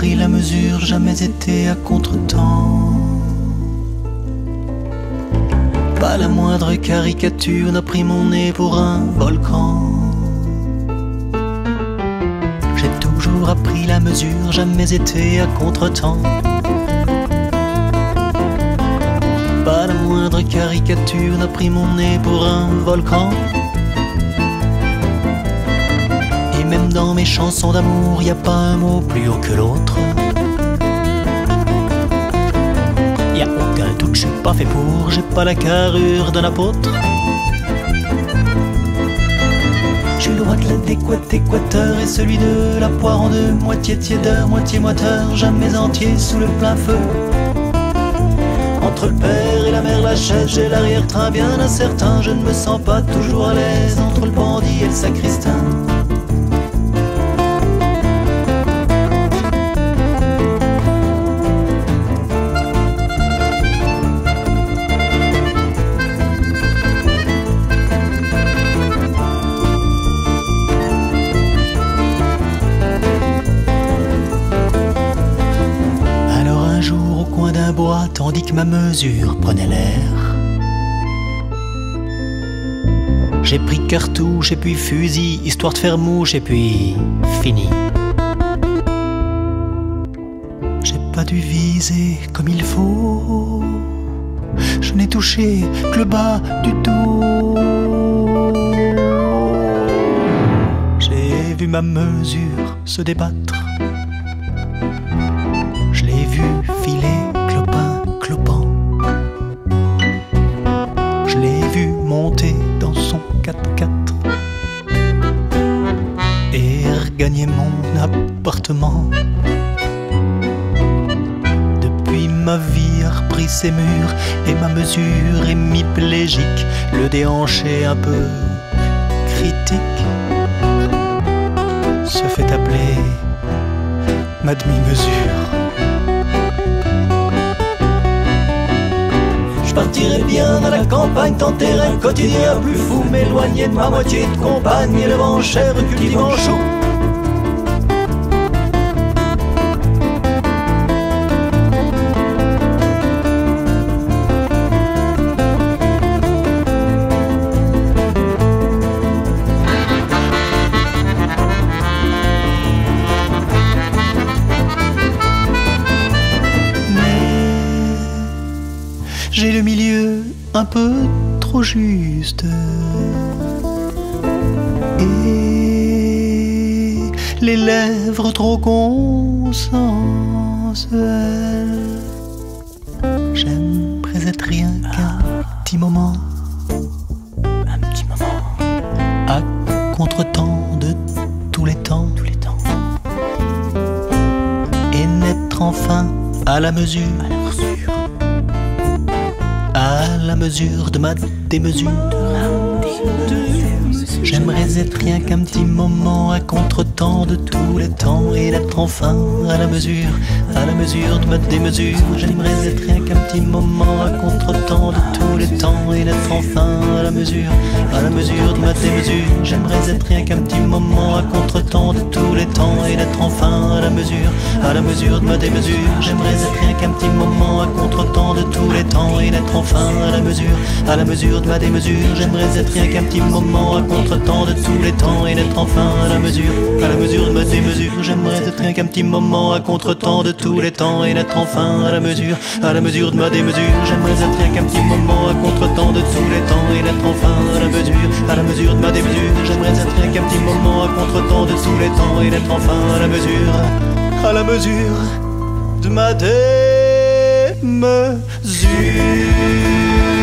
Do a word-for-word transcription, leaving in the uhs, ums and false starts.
pris la mesure, jamais été à contre-temps. Pas la moindre caricature n'a pris mon nez pour un volcan. J'ai toujours appris la mesure, jamais été à contre-temps. Pas la moindre caricature n'a pris mon nez pour un volcan. Et même dans mes chansons d'amour, y a pas un mot plus haut que l'autre. Y a aucun doute, je suis pas fait pour, j'ai pas la carrure d'un apôtre. J'ai le droit de l'adéquat équateur et celui de la poire en deux, moitié tiédeur, moitié moiteur, jamais entier sous le plein feu. Entre le père et la mère Lachaise, j'ai l'arrière-train bien incertain. Je ne me sens pas toujours à l'aise entre le bandit et le sacristain. Bois, tandis que ma mesure prenait l'air, j'ai pris cartouche et puis fusil, histoire de faire mouche et puis fini. J'ai pas dû viser comme il faut, je n'ai touché que le bas du dos. J'ai vu ma mesure se débattre, je l'ai vu filer clopin. Je l'ai vu monter dans son quatre-quatre et regagner mon appartement. Depuis ma vie a repris ses murs et ma mesure hémiplégique, le déhanché un peu critique se fait appeler ma demi-mesure. Je partirais bien à la campagne, tenter un quotidien plus fou, m'éloigner de ma moitié de compagne et le vent cher cultivant chaud. J'ai le milieu un peu trop juste et les lèvres trop consensuelles. J'aimerais être rien qu'un petit moment, un petit moment à contre-temps de tous les temps, tous les temps, et naître enfin à la mesure. À la mesure de ma démesure. J'aimerais être rien qu'un petit moment à contre-temps de tous les temps et d'être enfin à la mesure, à la mesure de ma démesure. J'aimerais être rien qu'un petit moment à contre-temps de tous les temps et d'être enfin à la mesure, à la mesure de ma démesure. J'aimerais être rien qu'un petit moment à contre-temps de tous les temps et d'être enfin à la mesure, à la mesure de ma démesure. J'aimerais être rien qu'un petit moment à contre-temps de tous les temps et d'être enfin à la mesure, à la mesure de ma démesure. J'aimerais être rien qu'un petit moment à contre-temps de tous les temps et d'être enfin à la mesure, à la mesure de ma démesure. J'aimerais être rien qu'un petit moment à contre-temps de tous les temps et d'être enfin à la mesure, à la mesure de ma démesure. J'aimerais être rien qu'un petit moment à contre-temps de tous les temps et d'être enfin à la mesure, à la mesure de ma démesure. J'aimerais être rien qu'un petit moment à contre-temps de tous les temps et d'être enfin à la mesure, à la mesure de ma démesure.